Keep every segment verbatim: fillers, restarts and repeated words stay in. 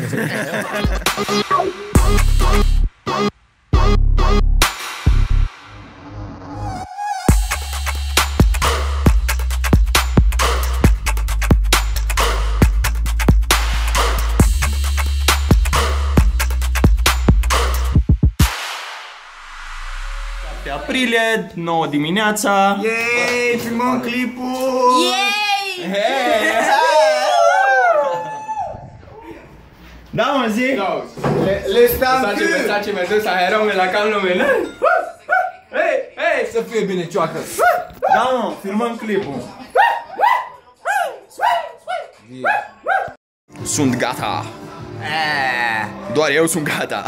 aprilie, nouă dimineața. Yay, filmăm clipul! Yay! Hey! Da, mă, zic! Le, le stam Sace, cât? sace, mă duc să aerăm la calul meu. Hei, hei, să fie bine cioacă. Da, mă, filmăm clipul. Sunt gata. Doar eu sunt gata.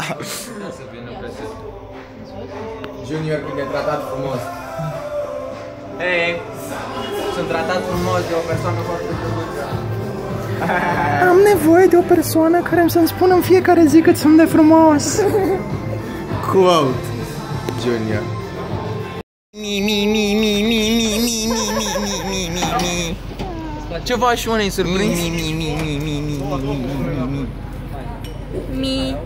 Junior, când e tratat frumos. Hei, sunt tratat frumos de o persoană foarte frumoasă. Am nevoie de o persoană care să-mi spună în fiecare zi cât sunt de frumos. Quote Junior. Mi, mi, mi, mi, mi, mi, mi, mi, mi, mi, mi, mi, mi. Ceva și unei surprins. Mi, mi, mi, mi, mi, mi, mi, mi, mi. Mi.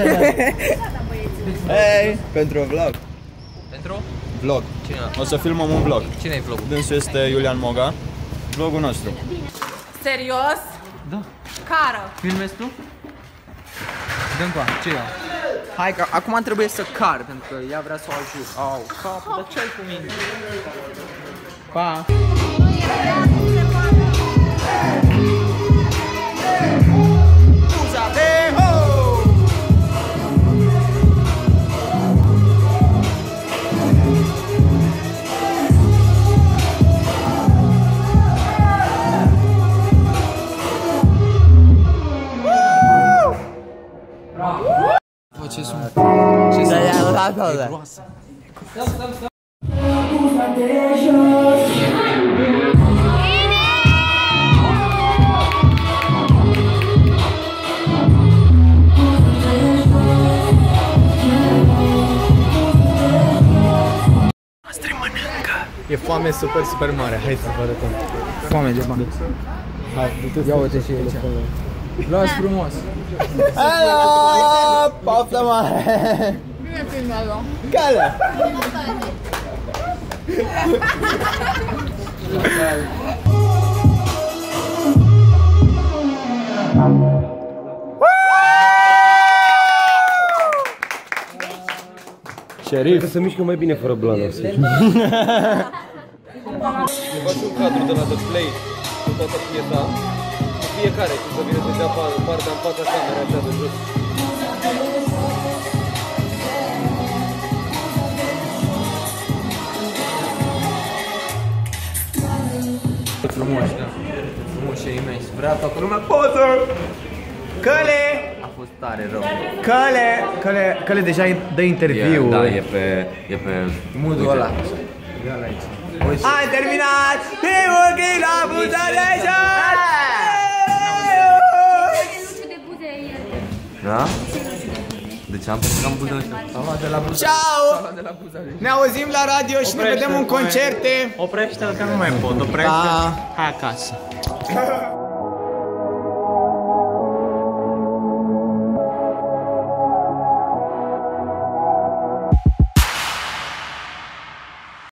Hei, pentru vlog. Pentru? Vlog. Cine? O să filmăm un vlog. Cine-i vlogul? Dânsul este Iulian Moga. Vlogul nostru. Serios? Da. Cară. Filmezi tu? Dă-mi pa, ce ia? Hai că acum trebuie să car, pentru că ea vrea să o ajut. Au, capul, dar ce ai cu mine? Pa! Ce sunt? Ce sunt? E groasă. Noastră mănâncă. E foame super, super mare. Hai să vă arătăm. Foame de bani. Hai, ia uite și aici. Luați frumos. Hello! Poftă mare! Bine filmează. Calea! Șerif! Că se mișcă mai bine fără blană. Faci un cadru de la The Play cu toată piesa. Fiecare, cum să vină să dea partea în fața camerei așa de jos. Frumos, da. Frumos și imens. Vrea toată lumea poză! Căle! A fost tare rău. Căle! Căle, Căle deja dă interviu. E, da, e pe... e pe... mood-ul ăla. Ia-l aici. Ai terminat! Primul clip la Buza de Jos! Da? De ce am pus cam buză de la buza? Ciao! Ne auzim la radio și ne vedem în concerte. Oprește-l că nu mai pot, oprește-l. Da. Hai acasă.